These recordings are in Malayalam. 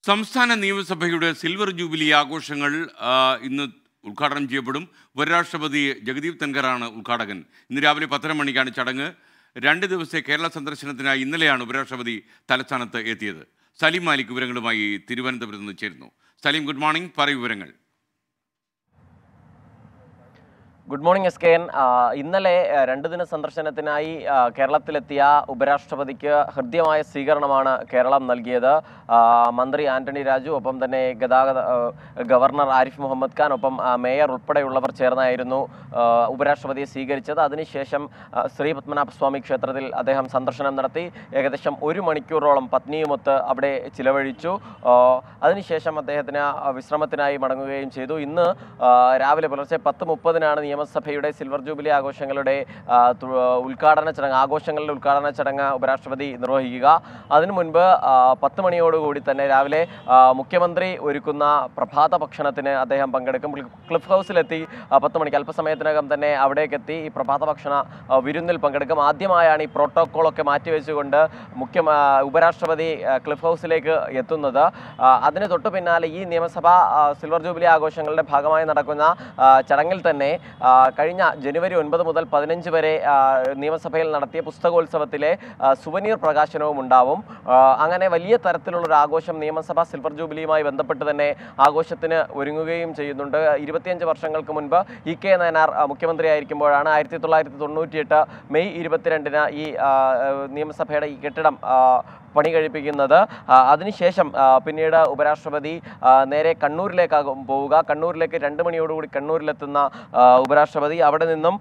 സംസ്ഥാന നിയമസഭയുടെ സിൽവർ ജൂബിലി ആഘോഷങ്ങൾ ഇന്ന് ഉദ്ഘാടനം ചെയ്യപ്പെടും. ഉപരാഷ്ട്രപതി ജഗദീപ് ധൻഖറാണ് ഉദ്ഘാടകൻ. ഇന്ന് രാവിലെ 10:30 മണിക്കാണ് ചടങ്ങ്. 2 ദിവസത്തെ കേരള സന്ദർശനത്തിനായി ഇന്നലെയാണ് ഉപരാഷ്ട്രപതി തലസ്ഥാനത്ത് എത്തിയത്. സലീം മാലിക് വിവരങ്ങളുമായി തിരുവനന്തപുരത്ത് നിന്ന് ചേരുന്നു. Saleem, good morning. പറയൂ വിവരങ്ങൾ. Good morning SKN. ഇന്നലെ 2 ദിന സന്ദർശനത്തിനായി കേരളത്തിലെത്തിയ ഉപരാഷ്ട്രപതിക്ക് ഹൃദ്യമായ സ്വീകരണമാണ് കേരളം നൽകിയത്. മന്ത്രി ആന്റണി രാജു, ഒപ്പം തന്നെ ഗവർണർ ആരിഫ് മുഹമ്മദ് ഖാൻ, ഒപ്പം മേയർ ഉൾപ്പെടെയുള്ളവർ ചേർന്നായിരുന്നു ഉപരാഷ്ട്രപതിയെ സ്വീകരിച്ചത്. അതിനുശേഷം ശ്രീ പത്മനാഭസ്വാമി ക്ഷേത്രത്തിൽ അദ്ദേഹം സന്ദർശനം നടത്തി. ഏകദേശം 1 മണിക്കൂറോളം പത്നിയുമൊത്ത് അവിടെ ചിലവഴിച്ചു. അതിനുശേഷം അദ്ദേഹത്തിന് വിശ്രമത്തിനായി മടങ്ങുകയും ചെയ്തു. ഇന്ന് രാവിലെ പുലർച്ചെ 10:30 നിയമസഭയുടെ സിൽവർ ജൂബിലി ആഘോഷങ്ങളുടെ ആഘോഷങ്ങളുടെ ഉദ്ഘാടന ചടങ്ങ് ഉപരാഷ്ട്രപതി നിർവഹിക്കുക. അതിനു മുൻപ് 10 മണിയോടുകൂടി തന്നെ രാവിലെ മുഖ്യമന്ത്രി ഒരുക്കുന്ന പ്രഭാത ഭക്ഷണത്തിന് അദ്ദേഹം പങ്കെടുക്കും. ക്ലിഫ് ഹൗസിലെത്തി 10 മണിക്ക് അല്പസമയത്തിനകം തന്നെ അവിടേക്കെത്തി ഈ പ്രഭാത ഭക്ഷണ വിരുന്നിൽ പങ്കെടുക്കും. ആദ്യമായാണ് ഈ പ്രോട്ടോക്കോളൊക്കെ മാറ്റിവെച്ചുകൊണ്ട് ഉപരാഷ്ട്രപതി ക്ലിഫ് ഹൗസിലേക്ക് എത്തുന്നത്. അതിന് തൊട്ടു പിന്നാലെ ഈ നിയമസഭ സിൽവർ ജൂബിലി ആഘോഷങ്ങളുടെ ഭാഗമായി നടക്കുന്ന ചടങ്ങിൽ തന്നെ കഴിഞ്ഞ ജനുവരി 9 മുതൽ 15 വരെ നിയമസഭയിൽ നടത്തിയ പുസ്തകോത്സവത്തിലെ സുവനീർ പ്രകാശനവും ഉണ്ടാവും. അങ്ങനെ വലിയ തരത്തിലുള്ളൊരു ആഘോഷം നിയമസഭ സിൽവർ ജൂബിലിയുമായി ബന്ധപ്പെട്ട് തന്നെ ആഘോഷത്തിന് ഒരുങ്ങുകയും ചെയ്യുന്നുണ്ട്. 25 വർഷങ്ങൾക്ക് മുൻപ് EK നായനാർ മുഖ്യമന്ത്രിയായിരിക്കുമ്പോഴാണ് 1998 മെയ് 22 ഈ നിയമസഭയുടെ ഈ കെട്ടിടം പണി കഴിപ്പിക്കുന്നത്. അതിനുശേഷം പിന്നീട് ഉപരാഷ്ട്രപതി നേരെ കണ്ണൂരിലേക്കാകും പോവുക. കണ്ണൂരിലേക്ക് 2 മണിയോടുകൂടി കണ്ണൂരിലെത്തുന്ന ഉപരാഷ്ട്രപതി അവിടെ നിന്നും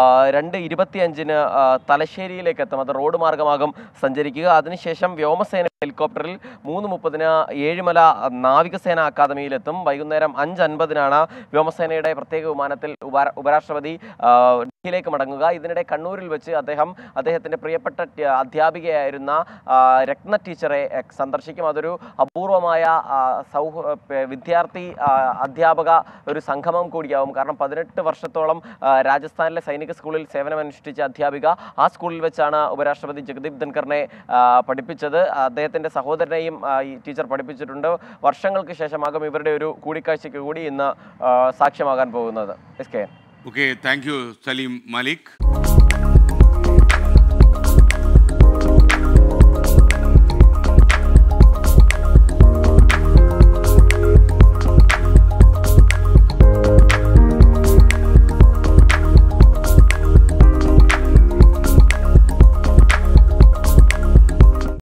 2:25 തലശ്ശേരിയിലേക്ക് എത്തും. അത് റോഡ് മാർഗമാകും സഞ്ചരിക്കുക. അതിനുശേഷം വ്യോമസേന ഹെലികോപ്റ്ററിൽ 3:30 ഏഴിമല നാവികസേന അക്കാദമിയിലെത്തും. വൈകുന്നേരം 5:50 വ്യോമസേനയുടെ പ്രത്യേക വിമാനത്തിൽ ഉപരാഷ്ട്രപതി ഡൽഹിയിലേക്ക് മടങ്ങുക. ഇതിനിടെ കണ്ണൂരിൽ വെച്ച് അദ്ദേഹത്തിൻ്റെ പ്രിയപ്പെട്ട അധ്യാപികയായിരുന്ന രത്ന ടീച്ചറെ സന്ദർശിക്കും. അതൊരു അപൂർവമായ വിദ്യാർത്ഥി അധ്യാപക ഒരു സംഗമം കൂടിയാവും. കാരണം 18 വർഷത്തോളം രാജസ്ഥാനിലെ സൈനിക സ്കൂളിൽ സേവനമനുഷ്ഠിച്ച അധ്യാപിക. ആ സ്കൂളിൽ വെച്ചാണ് ഉപരാഷ്ട്രപതി ജഗദീപ് ധൻഖറിനെ പഠിപ്പിച്ചത്. അദ്ദേഹത്തിൻ്റെ സഹോദരനെയും ഈ ടീച്ചർ പഠിപ്പിച്ചിട്ടുണ്ട്. വർഷങ്ങൾക്ക് ശേഷമാകും ഇവരുടെ ഒരു കൂടിക്കാഴ്ചയ്ക്ക് കൂടി ഇന്ന് സാക്ഷ്യമാകാൻ പോകുന്നത്. Okay, thank you Saleem Malik.